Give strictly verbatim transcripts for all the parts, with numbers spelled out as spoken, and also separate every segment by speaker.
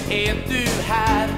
Speaker 1: är du här.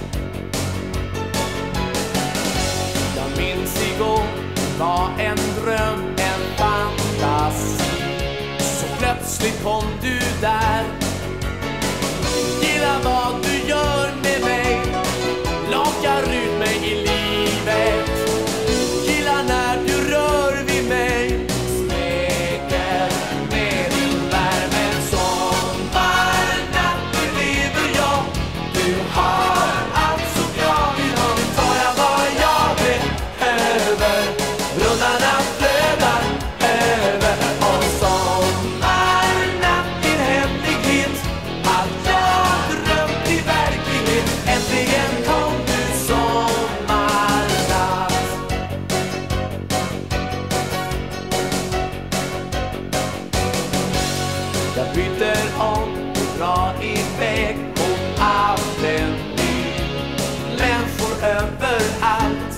Speaker 1: Jag minns igår var en dröm, en fantasi. Så plötsligt kom du där. Gilla vad du gör med mig, lakar ut mig i livet. Gilla när du rör vid mig, smeker med din värme. Sommarnatt, nu lever jag. Du har allt som jag vill ha. Nu tar jag vad jag behöver. Brunnarna flödar över. Och sommarnatt, din hemlighet, att jag drömt i verklighet. Äntligen kom du, sommarnatt. Jag byter om och drar iväg mot Aveny. Människor överallt.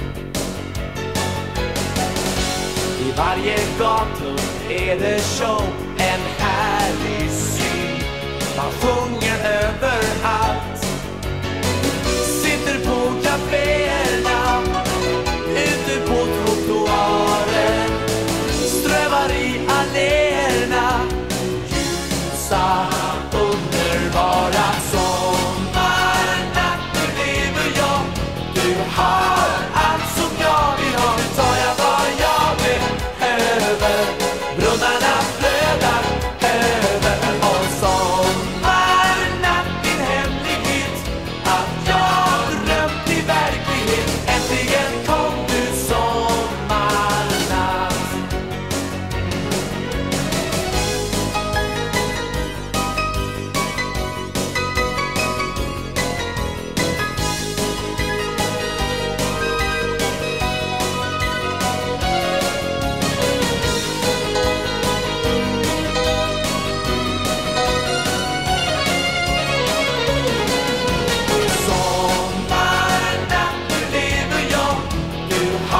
Speaker 1: I varje gathörn är det show, en härlig syn. Man sjunger överallt. Sitter på kaféerna, ute på trottoaren, strövar i alléerna, ljusa, underbara. Sommarnatt, nu lever jag. Du har allt som jag vill ha. Nu tar jag vad jag behöver. Brunnarna flödar över. Och sommarnatt, din hemlighet, att jag drömt i verklighet. Äntligen kom du, sommarnatt. Sommarnatt, nu lever jag. Du har